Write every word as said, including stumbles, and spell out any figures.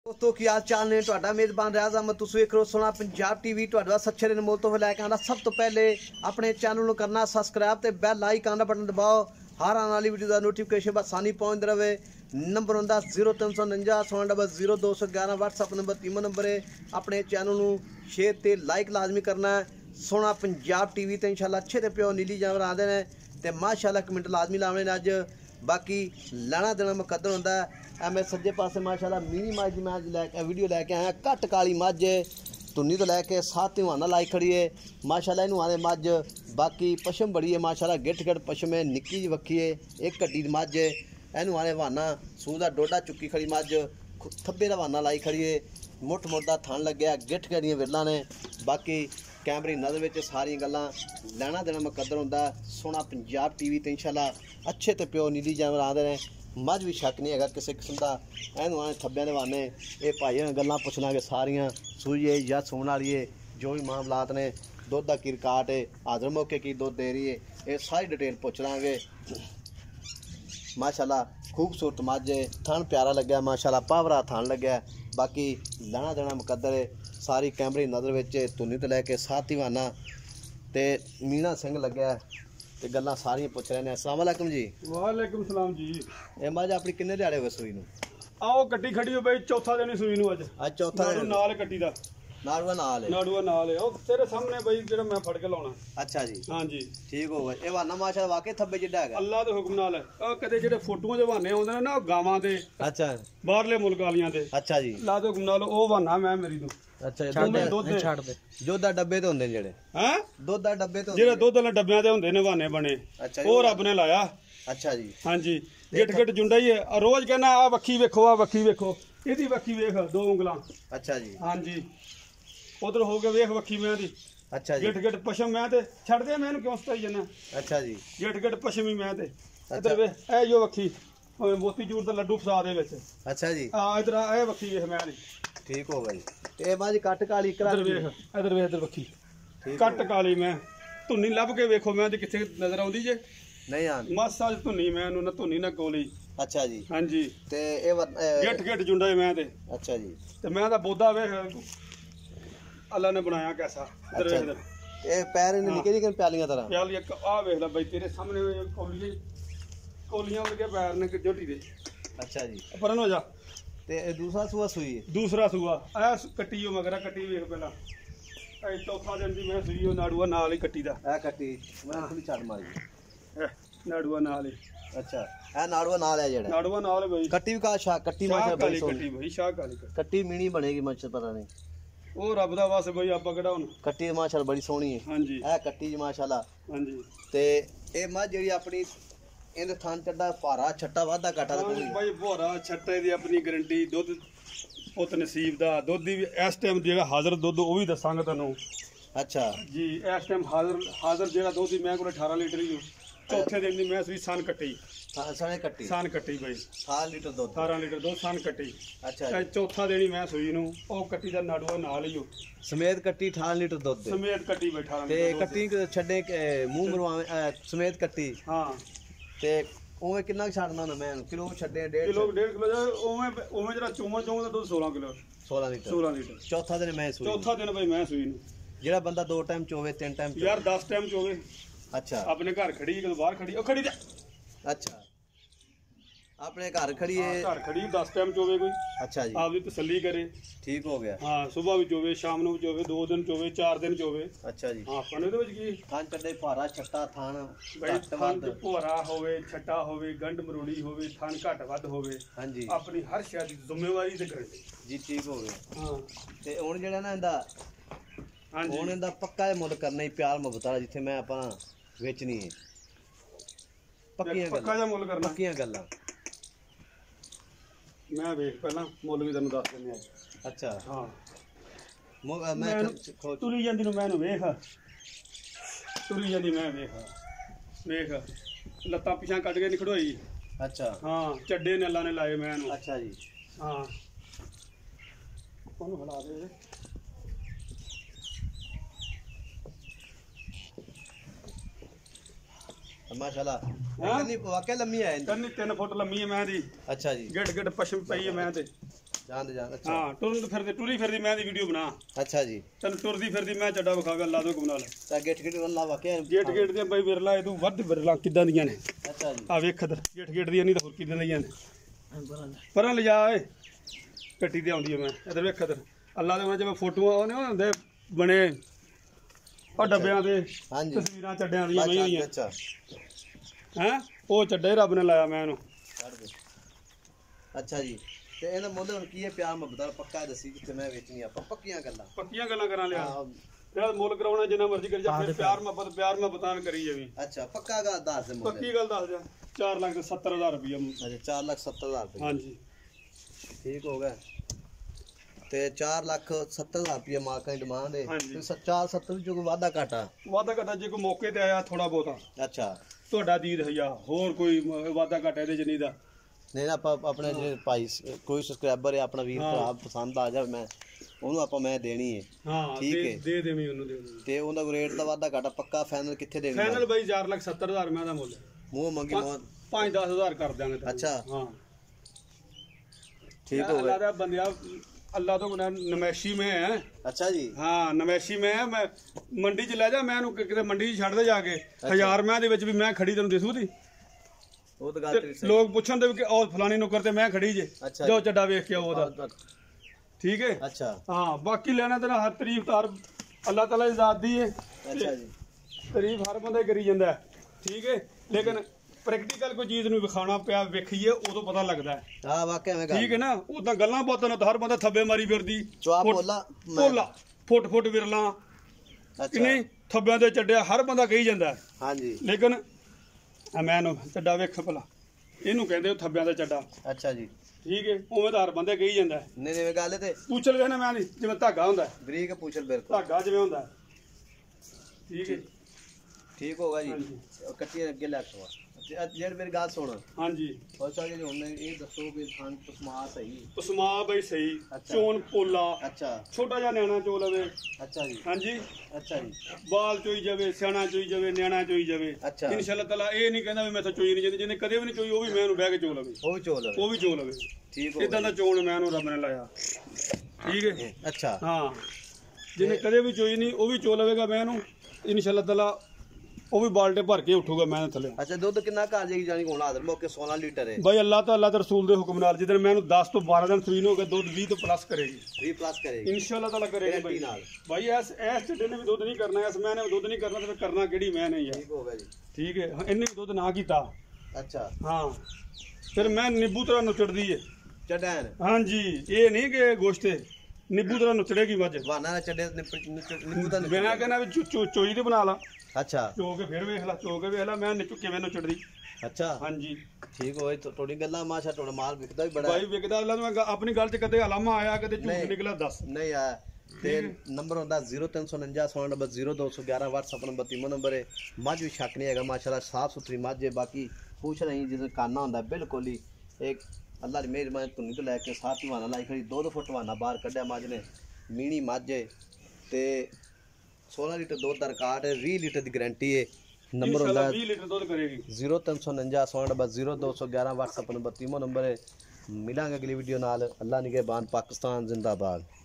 दोस्तों की हाल चाल ने ਤੁਹਾਡਾ ਮੇਜ਼ਬਾਨ ਰਿਆਜ਼ ਅਹਿਮਦ ਤੁਸੀਂ ਵੇਖ ਰਹੇ ਹੋ ਸੋਹਣਾ ਪੰਜਾਬ ਟੀਵੀ ਤੁਹਾਡਾ ਸੱਚੇ ਦੇ ਮੋਲ ਤੋਂ ਲੈ ਕੇ ਆਂਦਾ ਸਭ ਤੋਂ ਪਹਿਲੇ ਆਪਣੇ ਚੈਨਲ ਨੂੰ ਕਰਨਾ ਸਬਸਕ੍ਰਾਈਬ ਤੇ ਬੈਲ ਆਈਕਨ ਦਾ ਬਟਨ ਦਬਾਓ ਹਰ ਆਉਣ ਵਾਲੀ ਵੀਡੀਓ ਦਾ ਨੋਟੀਫਿਕੇਸ਼ਨ ਆਸਾਨੀ ਪਹੁੰਚਦਾ ਰਹੇ ਨੰਬਰ ਹੁੰਦਾ ਜ਼ੀਰੋ ਤਿੰਨ ਸੌ ਉਨੰਜਾ सोलह ਜ਼ੀਰੋ ਦੋ ਸੌ ਗਿਆਰਾਂ WhatsApp ਨੰਬਰ तीमो नंबर है अपने चैनल ਨੂੰ शेयर ਤੇ ਲਾਈਕ ਲਾਜ਼ਮੀ ਕਰਨਾ ਸੋਹਣਾ ਪੰਜਾਬ ਟੀਵੀ ਤੇ ਇਨਸ਼ਾਅੱਲਾ ਅੱਛੇ ਤੇ ਪਿਓ ਨੀਲੀ ਜਾਨਵਰ ਆਉਂਦੇ ਨੇ ਤੇ ਮਾਸ਼ਾਅੱਲਾ ਕਮੈਂਟ ਲਾਜ਼ਮੀ ਲਾਉਣੇ ਨੇ ਅੱਜ बाकी लैना देना मुकद्दर होंदा है। मैं सज्जे पासे माशाल्लाह मिनी मझ मैं अज लैके वीडियो लैके आया घट काली मझ धुन्नी तो लैके सात हवाना लाई खड़ी है माशाल्लाह इनू आने मझ बाकी पशम बड़ी है माशाल्लाह गिट गिट पशम है निक्की जी वक्की है एक कड्डी मझ इनू आने हवाना सूह दा डोडा चुकी खड़ी मझ थब्बे दा हवाना लाई खड़ी है मुठ मुठ दा थन लग्या गिट गड़ियां विरला ने बाकी कैमरे नज़र में सारिया गल्लां लैना देना मुकद्दर होंदा सोहना पंजाब टीवी ते इंशाल्लाह अच्छे ते प्यो नीली जानवर आते हैं मझ भी शक नहीं है किसी किस्म का एनू आने थब्बे दे वाने ये भाई गल्लां पुछ लांगे सारियां सूई है या सून वाली है जो भी मामलात ने दुध का की रिकार्ड है हाजर मौके की दुध दे रही है ये सारी डिटेल पुछ लांगे माशाल्लाह खूबसूरत मझ है थन प्यारा लग्या माशाल्लाह पावरा थन लग्या बाकी लैना देना मुकद्दर है सारी कैमरे नज़र में धुनी तो लैके सात हवाना तो मीना सिंह लग्या ते गल्लां सारियां पुछ रहे हैं। अस्सलाम वालेकुम जी। वालेकुम सलाम जी। ये मझ अपनी किन्ने दिहाड़े हो सूई नूं? आओ कट्टी खड़ी हो बई चौथा दिन सूई नूं अज अज चौथा दिन नाल कट्टी दा नाड़ुआ नाल है नाड़ुआ नाल है ओ तेरे सामने बई जेड़ा मैं फड़ के लाउणा। अच्छा जी हां जी ठीक हो गया ये वाना माशाल्लाह वाकई थब्बे जिड्डा है अल्लाह दे हुक्म नाल ओ कदे जेड़े फोटोआं दे बहाने आउंदे ने ना गावां दे अच्छा बाहरले मुल्क वालियां दे अच्छा जी अल्लाह दे हुक्म नाल ओ बहाना मैं मेरी नूं अच्छा दुध छाड़ दे दुध दा डब्बे ते हुंदे जेड़े हैं दुध दा डब्बे ते जेड़े दुध वाले डब्बियां ते हुंदे ने बहाने बने अच्छा ओ रब ने लाया। अच्छा जी हां जी गिट गिट जुंडा ही है रोज कहना आ वक्खी वेखो आ वक्खी वेखो इहदी वक्खी वेख दो उंगलां अच्छा जी हां जी उधर हो गए वेख वक्खी मैं दी अच्छा जी गिट गिट पशम मैं ते छड़ दे मैं क्यों सताई जाना अच्छा जी गिट गिट पशमी मैं ते इधर वे ए जो वक्खी मोती चूर ते लड्डू फसा दे विच अच्छा जी हां इधर ए वक्खी वेख मैं दी ठीक हो गई ए मां जी कट काली करा इधर वेख इधर वेख इधर वक्खी कट काली मैं धुन्नी लभ के वेखो मैं ते किथे नजर आउंदी जे नहीं आंदी मासा धुन्नी मैं ना धुन्नी ना कोली अच्छा जी हां जी ते ए गिट गिट जुंडा मैं ते अच्छा जी ते मैं दा बोधा वेख अल्लाह ने बनाया कैसा इधर इधर ए पैर ने निके निके प्यालियां तरह प्यालियां आ वेख ले भाई तेरे सामने कोलियां कोलियां वर्गे पैर ने जोटी दे अच्छा जी परन हो जा ते दूसरा सुआ सुई है दूसरा सुआ ए कट्टी हो मगरा कट्टी वेख पहला ए चौथा दिन दी मैं सुई हो नाड़ुआ नाल ही कट्टी दा ए कट्टी मैं थोड़ी छड़ मारी ए नाड़ुआ नाल ही अच्छा ए नाड़ुआ नाल है जेड़ा नाड़ुआ नाल भाई कट्टी भी का शाह कट्टी माशा बड़ी कट्टी भाई शाह काली कट्टी मीणी बनेगी मुझे पता नहीं ओ रब दा वास भाई आपा केड़ा हुन कट्टी माशाल्लाह बड़ी सोहनी है हां जी ए कट्टी माशाल्लाह हां जी ते ए मां जेडी अपनी इहदे थान चड्डा भारा छट्टा वाधा काटा दा भाई भारा छट्टे दी अपनी गारंटी दुध पुत नसीब दा दुध दी इस टाइम जेड़ा हाजिर दुध ओ भी दसांगा तन्नू अच्छा जी इस टाइम हाजिर हाजिर जेड़ा दुध दी मैं कोल अठारह लीटर ही चौथे दिन दी मैं सुई सन कट्टी हां सन कट्टी सन कट्टी भाई अठारह लीटर दुध अठारह लीटर दुध सन कट्टी अच्छा चौथा दिन ही मैं सुई नू ओ कट्टी दा नाड़ुआ नाल ही हो समेत कट्टी अठारह लीटर दुध दे समेत कट्टी बैठा ते कट्टी छड्डे मुंह मरवावे समेत कट्टी हां ते ओवे कितना छाड़ना ना मैं किलो छड्डे डेढ़ किलो डेढ़ किलो ओवे ओवे जरा चोमा चोमा दा दुध सोलह किलो सोलह लीटर सोलह लीटर चौथा दिन मैं सुई चौथा दिन भाई मैं सुई नू जेड़ा बंदा दो टाइम चोवे तीन टाइम यार दस टाइम चोवे अच्छा अपने घर खड़ी है बाहर खड़ी ओ खड़ी अच्छा अपने घर खड़ी है घर खड़ी दस टाइम चोवे कोई अच्छा जी आप भी तसल्ली करे ठीक हो गया हां सुबह भी चोवे शाम ਨੂੰ चोवे दो दिन चोवे चार दिन चोवे अच्छा जी हां ਪਨੇ ਦੇ ਵਿੱਚ ਕੀ ਥਾਂ ਚੱਡੇ ਭਾਰਾ ਛੱਟਾ ਥਾਣ ਘੱਟ ਵੱਧ ਭਾਰਾ ਹੋਵੇ ਛੱਟਾ ਹੋਵੇ ਗੰਢ ਮਰੂੜੀ ਹੋਵੇ ਥਾਂ ਘੱਟ ਵੱਧ ਹੋਵੇ ਹਾਂਜੀ ਆਪਣੀ ਹਰ ਸ਼ੈ ਦੀ ਜ਼ਿੰਮੇਵਾਰੀ ਤੇ ਕਰੇ ਜੀ ਠੀਕ ਹੋ ਗਿਆ ਹਾਂ ਤੇ ਹੁਣ ਜਿਹੜਾ ਨਾ ਇਹਦਾ ਹਾਂਜੀ ਹੁਣ ਇਹਦਾ ਪੱਕਾ ਮੁੱਲ ਕਰਨਾ ਹੀ ਪਿਆਰ ਮੁਹੱਬਤ ਵਾਲਾ ਜਿੱਥੇ ਮੈਂ ਆਪਾਂ ਵੇਚਣੀ ਹੈ ਪੱਕੀਆਂ ਗੱਲਾਂ ਪੱਕਾ ਜਿਹਾ ਮੁੱਲ ਕਰਨਾ ਪੱਕੀਆਂ ਗੱਲਾਂ मैं वेख पहला मुल भी तेन दस देने अच्छा हाँ मैं तुरी जाती मैं वेख तुरी जाती मैं वेख वेख लत्तां पिछा कट के निखड़ोई अच्छा हाँ चड्डे ने अल्लाह ने लाए मैं अच्छा जी हाँ हला दे माशाल्लाह कितनी वाकई लम्मी है कितनी तीन फुट लम्मी है मैं दी अच्छा जी गिट गिट पशम पई है मैं ते ਜਾਨ ਜਾਨ ਅੱਛਾ ਹਾਂ ਟੁਰਨ ਫਿਰਦੀ ਟੁਰੀ ਫਿਰਦੀ ਮੈਂ ਦੀ ਵੀਡੀਓ ਬਣਾ ਅੱਛਾ ਜੀ ਤੈਨੂੰ ਟੁਰਦੀ ਫਿਰਦੀ ਮੈਂ ਚੱਡਾ ਵਿਖਾਵੇ ਅੱਲਾ ਤੋਂ ਨਾਲ ਤਾਂ ਗੇਟ ਗੇਟ ਅੱਲਾ ਵਾਕਿਆ ਗੇਟ ਗੇਟ ਦੀਆਂ ਬਈ ਵਿਰਲਾ ਇਹ ਤੂੰ ਵੱਧ ਵਿਰਲਾ ਕਿੱਦਾਂ ਦੀਆਂ ਨੇ ਅੱਛਾ ਜੀ ਆ ਵੇਖ ਇਧਰ ਗੇਟ ਗੇਟ ਦੀਆਂ ਨਹੀਂ ਤਾਂ ਹੋਰ ਕਿੱਦਾਂ ਦੀਆਂ ਨੇ ਪਰਾਂ ਲਿਜਾ ਏ ਕੱਟੀ ਤੇ ਆਉਂਦੀ ਹੈ ਮੈਂ ਇਧਰ ਵੇਖ ਇਧਰ ਅੱਲਾ ਦੇ ਉਹਨਾਂ ਜਿਵੇਂ ਫੋਟੋਆਂ ਉਹਨੇ ਹੁੰਦੇ ਬਣੇ ਆ ਡੱਬਿਆਂ ਦੇ ਤਸਵੀਰਾਂ ਚੱਡਿਆਂ ਦੀਆਂ ਬਈ ਹੋਈਆਂ ਅੱਛਾ ਹੈ ਉਹ ਚੱਡੇ ਰੱਬ ਨੇ ਲਾਇਆ ਮੈਂ ਇਹਨੂੰ ਅੱਛਾ ਜੀ ਤੇ ਇਹਦਾ ਮੁੱਲ ਹੁਣ ਕੀ ਹੈ ਪਿਆਰ ਮੁਹੱਬਤ ਪੱਕਾ ਦੱਸੀ ਜਿੱਥੇ ਮੈਂ ਵੇਚਣੀ ਆਪਾਂ ਪੱਕੀਆਂ ਗੱਲਾਂ ਪੱਕੀਆਂ ਗੱਲਾਂ ਕਰਾਂ ਲਿਆ ਯਾਰ ਮੁੱਲ ਕਰਾਉਣਾ ਜਿੰਨਾ ਮਰਜ਼ੀ ਕਰੀ ਜਾ ਫਿਰ ਪਿਆਰ ਮੁਹੱਬਤ ਪਿਆਰ ਮੁਹੱਬਤਾਂ ਕਰੀ ਜਾਵੀਂ ਅੱਛਾ ਪੱਕਾ ਗੱਲ ਦੱਸ ਦੇ ਮੁੱਲ ਪੱਕੀ ਗੱਲ ਦੱਸ ਜਾ ਚਾਰ ਲੱਖ ਤੇ ਸੱਤਰ ਹਜ਼ਾਰ ਰੁਪਏ ਅੱਛਾ ਚਾਰ ਲੱਖ ਸੱਤਰ ਹਜ਼ਾਰ ਰੁਪਏ ਹਾਂਜੀ ਠੀਕ ਹੋ ਗਿਆ ਤੇ ਚਾਰ ਲੱਖ ਸੱਤਰ ਹਜ਼ਾਰ ਰੁਪਏ ਮਾਰਕਾ ਦੀ ਡਿਮਾਂਡ ਹੈ ਤੇ ਚਾਰ ਸੱਤਰ ਵਿੱਚ ਕੋਈ ਵਾਧਾ ਘਾਟਾ ਵਾਧਾ ਘਾਟਾ ਜੇ ਕੋਈ ਮੌਕੇ ਤੇ ਆਇਆ ਥੋੜਾ ਬਹੁਤਾ ਅੱਛਾ ਤੁਹਾਡਾ ਦੀਦ ਹਯਾ ਹੋਰ ਕੋਈ ਵਾਧਾ ਘਾਟਾ ਇਹਦੇ ਚ ਨਹੀਂ ਦਾ ਨਹੀਂ ਨਾ ਆਪਾਂ ਆਪਣੇ ਜਿਹੜੇ ਭਾਈ ਕੋਈ ਸਬਸਕ੍ਰਾਈਬਰ ਹੈ ਆਪਣਾ ਵੀਰ ਭਰਾ ਪਸੰਦ ਆ ਜਾ ਮੈਂ ਉਹਨੂੰ ਆਪਾਂ ਮੈਂ ਦੇਣੀ ਹੈ ਹਾਂ ਠੀਕ ਹੈ ਦੇ ਦੇਵੀਂ ਉਹਨੂੰ ਦੇ ਤੇ ਉਹਦਾ ਰੇਟ ਦਾ ਵਾਧਾ ਘਾਟਾ ਪੱਕਾ ਫਾਈਨਲ ਕਿੱਥੇ ਦੇਣੀ ਫਾਈਨਲ ਬਾਈ ਚਾਰ ਲੱਖ ਸੱਤਰ ਹਜ਼ਾਰ ਮੈਂ ਦਾ ਮੁੱਲ ਮੂੰਹ ਮੰਗੀ ਮੋਹ ਪੰਜ ਦਸ ਹਜ਼ਾਰ ਕਰ ਦਿਆਂਗੇ ਅੱਛਾ ਹਾਂ ਠੀਕ ਹੋ ਗਿਆ ਅੱਲਾ ਦਾ ਬੰਦਿਆ ਅੱਲਾ ਤੋਂ ਬਣਾ ਨਮੈਸ਼ੀ ਮੈਂ ਹੈ ਅੱਛਾ ਜੀ ਹਾਂ ਨਮੈਸ਼ੀ ਮੈਂ ਮੈਂ ਮੰਡੀ ਚ ਲੈ ਜਾ ਮੈਂ ਇਹਨੂੰ ਕਿਤੇ ਮੰਡੀ ਚ ਛੱਡ ਦੇ ਜਾ ਕੇ ਹਜ਼ਾਰ ਮੈਂ ਦੇ ਵਿੱਚ ਵੀ ਮੈਂ ਖੜੀ ਤੈਨੂੰ ਦਿਸੂ ਦੀ ਉਹ ਤਾਂ ਗੱਲ ਲੋਕ ਪੁੱਛਣ ਦੇ ਕਿ ਉਹ ਫਲਾਣੀ ਨੁਕਰ ਤੇ ਮੈਂ ਖੜੀ ਜੇ ਜੋ ਚੱਡਾ ਵੇਖ ਕੇ ਉਹਦਾ ਠੀਕ ਹੈ ਅੱਛਾ ਹਾਂ ਬਾਕੀ ਲੈਣਾ ਤੇ ਹਰ ਤਾਰੀਫ ਤਾਰ ਅੱਲਾਹ ਤਾਲਾ ਦੀ ਜ਼ਾਤ ਦੀ ਹੈ ਅੱਛਾ ਜੀ ਤਾਰੀਫ ਹਰ ਬੰਦਾ ਕਰੀ ਜਾਂਦਾ ਠੀਕ ਹੈ ਲੇਕਿਨ ਪ੍ਰੈਕਟੀਕਲ ਕੋਈ ਚੀਜ਼ ਨੂੰ ਵਿਖਾਣਾ ਪਿਆ ਵੇਖੀਏ ਉਦੋਂ ਪਤਾ ਲੱਗਦਾ ਹੈ ਹਾਂ ਵਾਕਿਆ ਮੈਂ ਗੱਲ ਠੀਕ ਹੈ ਨਾ ਉਦਾਂ ਗੱਲਾਂ ਬਾਤਾਂ ਨਾਲ ਹਰ ਬੰਦਾ ਥੱਬੇ ਮਾਰੀ ਫਿਰਦੀ ਚਵਾ ਪੋਲਾ ਪੋਲਾ ਫੁੱਟ ਫੁੱਟ ਵਿਰਲਾ ਕਿ ਨਹੀਂ ਥੱਬਿਆਂ ਦੇ ਚੱਡਿਆ ਹਰ ਬੰਦਾ ਕਹੀ ਜਾਂਦਾ ਹਾਂਜੀ ਲੇਕਿਨ ਮੈਂ ਨੂੰ ਚੱਡਾ ਵੇਖ ਭਲਾ ਇਹਨੂੰ ਕਹਿੰਦੇ ਥੱਬਿਆਂ ਦਾ ਚੱਡਾ ਅੱਛਾ ਜੀ ਠੀਕ ਹੈ ਉਵੇਂ ਤਾਂ ਹਰ ਬੰਦੇ ਕਹੀ ਜਾਂਦਾ ਨਹੀਂ ਨਹੀਂ ਗੱਲ ਤੇ ਪੁੱਛਲ ਵੇਖਣਾ ਮੈਂ ਨਹੀਂ ਜਿਵੇਂ ਧਾਗਾ ਹੁੰਦਾ ਬਰੀਕ ਪੁੱਛਲ ਬਿਲਕੁਲ ਧਾਗਾ ਜਿਵੇਂ ਹੁੰਦਾ ਠੀਕ ਹੈ ਠੀਕ ਹੋਗਾ ਜੀ ਕੱਟੀ ਅੱਗੇ ਲੈ ਕੇ ਜਿਹੜਾ ਮੇਰੀ ਗੱਲ ਸੁਣ ਹਾਂਜੀ ਹੋਰ ਸਾਰੇ ਜੀ ਹੁਣ ਇਹ ਦੱਸੋ ਵੀ ਥਾਂ ਪਸਮਾ ਸਹੀ ਪਸਮਾ ਬਈ ਸਹੀ ਚੋਣ ਪੋਲਾ ਅੱਛਾ ਛੋਟਾ ਜਿਹਾ ਨਿਆਣਾ ਚੋ ਲਵੇ ਅੱਛਾ ਜੀ ਹਾਂਜੀ ਅੱਛਾ ਜੀ ਬਾਲ ਚੋਈ ਜਾਵੇ ਸਿਆਣਾ ਚੋਈ ਜਾਵੇ ਨਿਆਣਾ ਚੋਈ ਜਾਵੇ ਇਨਸ਼ਾਅੱਲਾ ਤਾਲਾ ਇਹ ਨਹੀਂ ਕਹਿੰਦਾ ਵੀ ਮੈਥੋਂ ਚੋਈ ਨਹੀਂ ਜਾਂਦੀ ਜਿਹਨੇ ਕਦੇ ਵੀ ਨਹੀਂ ਚੋਈ ਉਹ ਵੀ ਮੈਂ ਉਹਨੂੰ ਬਹਿ ਕੇ ਚੋ ਲਵੇ ਉਹ ਵੀ ਚੋ ਲਵੇ ਉਹ ਵੀ ਚੋ ਲਵੇ ਠੀਕ ਹੋ ਇਦਾਂ ਦਾ ਚੋਣ ਮੈਂ ਉਹਨੂੰ ਰੱਬ ਨੇ ਲਾਇਆ ਠੀਕ ਹੈ ਅੱਛਾ ਹਾਂ ਜਿਹਨੇ ਕਦੇ ਵੀ ਚੋਈ ਨਹੀਂ ਉਹ ਵੀ ਚੋ ਲਵੇਗਾ ਮੈਂ ਉਹਨੂੰ ਇਨਸ਼ਾਅੱਲਾ ਤਾਲਾ ਉਹ ਵੀ ਬਾਲਟੇ ਭਰ ਕੇ ਉੱਠੂਗਾ ਮੈਂ ਥੱਲੇ ਅੱਛਾ ਦੁੱਧ ਕਿੰਨਾ ਘਰ ਜਾਏਗੀ ਜਾਨੀ ਹੁਣ ਆਦਰ ਮੌਕੇ ਸੋਲਾਂ ਲੀਟਰ ਹੈ ਬਾਈ ਅੱਲਾਹ ਤਾਲਾ ਤੇ ਰਸੂਲ ਦੇ ਹੁਕਮ ਨਾਲ ਜਿੱਦਣ ਮੈਂ ਇਹਨੂੰ ਦਸ ਤੋਂ ਬਾਰਾਂ ਦਿਨ ਸਵੀਨ ਹੋ ਗਿਆ ਦੁੱਧ ਵੀਹ ਤੋਂ ਪਲੱਸ ਕਰੇਗੀ ਵੀਹ ਪਲੱਸ ਕਰੇਗੀ ਇਨਸ਼ਾਅੱਲਾ ਤਾਲਾ ਕਰੇਗੀ ਬਾਈ ਨਾਲ ਬਾਈ ਐਸ ਐਸ ਚੱਡੇ ਨੇ ਵੀ ਦੁੱਧ ਨਹੀਂ ਕਰਨਾ ਇਸ ਮੈਂ ਨੇ ਦੁੱਧ ਨਹੀਂ ਕਰਨਾ ਤੇ ਫਿਰ ਕਰਨਾ ਕਿਹੜੀ ਮੈਂ ਨਹੀਂ ਯਾਰ ਠੀਕ ਹੋ ਗਿਆ ਜੀ ਠੀਕ ਹੈ ਇਹਨੇ ਵੀ ਦੁੱਧ ਨਾ ਕੀਤਾ ਅੱਛਾ ਹਾਂ ਫਿਰ ਮੈਂ ਨਿੰਬੂ ਤਰ੍ਹਾਂ ਨੁਚੜਦੀ ਹੈ ਚੱਡੈਨ ਹਾਂਜੀ ਇਹ ਨਹੀਂ ਕਿ ਗੋਸ਼ਤੇ ਨਿੰਬੂ ਤਰ੍ਹਾਂ ਨੁਚੜੇਗੀ ਮੱਝ ਵਾਨਾ ਨਾਲ ਚੱਡੇ ਨਿੰਬੂ ਤਾਂ ਮੈਂ ਕਹਿੰਦਾ ਵੀ ਚੋਈ ਤੇ ਬਣਾ ਲਾ ਅੱਛਾ ਚੋ ਕੇ ਫਿਰ ਵੇਖ ਲਾ ਚੋ ਕੇ ਵੇਖ ਲਾ ਮੈਂ ਨਿੱਚੂ ਕਿਵੇਂ ਨੁਚੜਦੀ ਅੱਛਾ ਹਾਂਜੀ ਠੀਕ ਹੋਏ ਤੁਹਾਡੀ ਗੱਲਾਂ ਮਾਸ਼ਾ ਤੁਹਾਡਾ ਮਾਲ ਵਿਕਦਾ ਵੀ ਬੜਾ ਬਾਈ ਵਿਕਦਾ ਅੱਲਾ ਮੈਂ ਆਪਣੀ ਗੱਲ 'ਚ ਕਦੇ ਹਲਾਮਾ ਆਇਆ ਕਦੇ ਝੂਠ ਨਿਕਲਾ ਦੱਸ ਨਹੀਂ ਆਇਆ ਤੇ ਨੰਬਰ ਹੁੰਦਾ ਜ਼ੀਰੋ ਤਿੰਨ ਸੌ ਉਨੰਜਾ ਸੌ ਨੰਬਰ ਜ਼ੀਰੋ ਦੋ ਸੌ ਗਿਆਰਾਂ WhatsApp ਨੰਬਰ ਤੀਮੋ ਨੰਬਰ ਹੈ ਮੱਝ ਵੀ ਸ਼ੱਕ ਨਹੀਂ ਹੈਗਾ ਮਾਸ਼ਾਅੱਲਾ ਸਾਫ ਸੁਥਰੀ ਮੱਝ ਹੈ ਬਾਕੀ ਪੁੱਛ ਰਹੀ ਜਿਵੇਂ ਕਾਨਾ ਹੁੰਦਾ ਬਿਲਕੁਲ ਹੀ ਇੱਕ ਅੱਲਾ ਦੀ ਮਿਹਰਬਾਨੀ ਧੁਨੀ ਤੋਂ ਲੈ ਕੇ ਸਾਥ ਵਾਨਾ ਲਾਈ ਖੜੀ ਦੋ ਦੋ ਫੁੱਟ ਵਾਨਾ ਬਾਹਰ ਕੱਢਿਆ ਮੱਝ ਨੇ ਮੀਣੀ ਮੱਝ ਹੈ ਤੇ सोलह लीटर दूध का रिकॉर्ड है बीस लीटर की गारंटी है नंबर होता है बीस लीटर दूध करेगी जीरो तीन सौ उनंजा सौ नंबर जीरो दो सौ ग्यारह WhatsApp नंबर तीमो नंबर है मिलांगे अगली वीडियो नाल अल्लाह निगहबान पाकिस्तान जिंदाबाद।